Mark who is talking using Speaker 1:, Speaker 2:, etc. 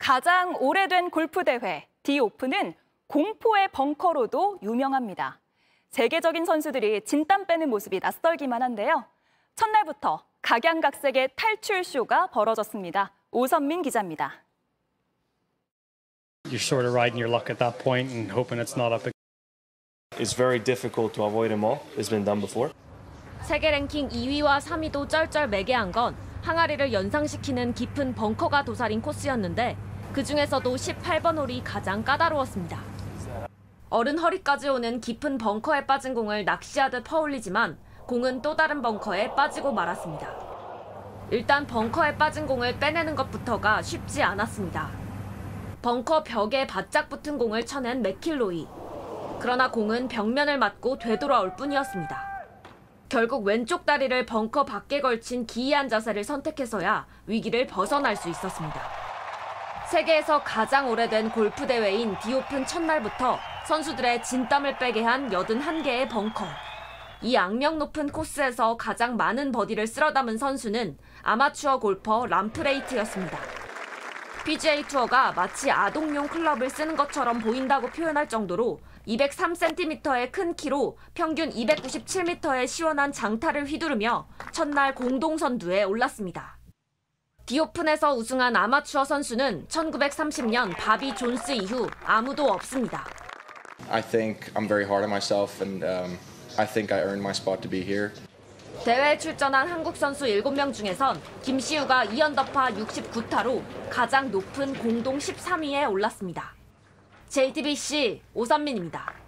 Speaker 1: 가장 오래된 골프 대회 디오픈은 공포의 벙커로도 유명합니다. 세계적인 선수들이 진땀 빼는 모습이 낯설기만 한데요. 첫날부터 각양각색의 탈출 쇼가 벌어졌습니다. 오선민 기자입니다.
Speaker 2: You're sort of riding your luck at that point and hoping it's not up.
Speaker 3: It's very difficult to avoid them all. It's been done before.
Speaker 4: 세계 랭킹 2위와 3위도 쩔쩔매게한 건 항아리를 연상시키는 깊은 벙커가 도사린 코스였는데 그중에서도 18번 홀이 가장 까다로웠습니다. 어른 허리까지 오는 깊은 벙커에 빠진 공을 낚시하듯 퍼올리지만 공은 또 다른 벙커에 빠지고 말았습니다. 일단 벙커에 빠진 공을 빼내는 것부터가 쉽지 않았습니다. 벙커 벽에 바짝 붙은 공을 쳐낸 맥킬로이. 그러나 공은 벽면을 맞고 되돌아올 뿐이었습니다. 결국 왼쪽 다리를 벙커 밖에 걸친 기이한 자세를 선택해서야 위기를 벗어날 수 있었습니다. 세계에서 가장 오래된 골프 대회인 디오픈 첫날부터 선수들의 진땀을 빼게 한 81개의 벙커. 이 악명 높은 코스에서 가장 많은 버디를 쓸어 담은 선수는 아마추어 골퍼 람프레이트였습니다. PGA 투어가 마치 아동용 클럽을 쓰는 것처럼 보인다고 표현할 정도로 203cm의 큰 키로 평균 297m의 시원한 장타를 휘두르며 첫날 공동선두에 올랐습니다. 디오픈에서 우승한 아마추어 선수는 1930년 바비 존스 이후 아무도 없습니다.
Speaker 5: I think I'm very hard on myself and I think I earned my spot to be here.
Speaker 4: 대회에 출전한 한국 선수 7명 중에선 김시우가 2언더파 69타로 가장 높은 공동 13위에 올랐습니다. JTBC 오선민입니다.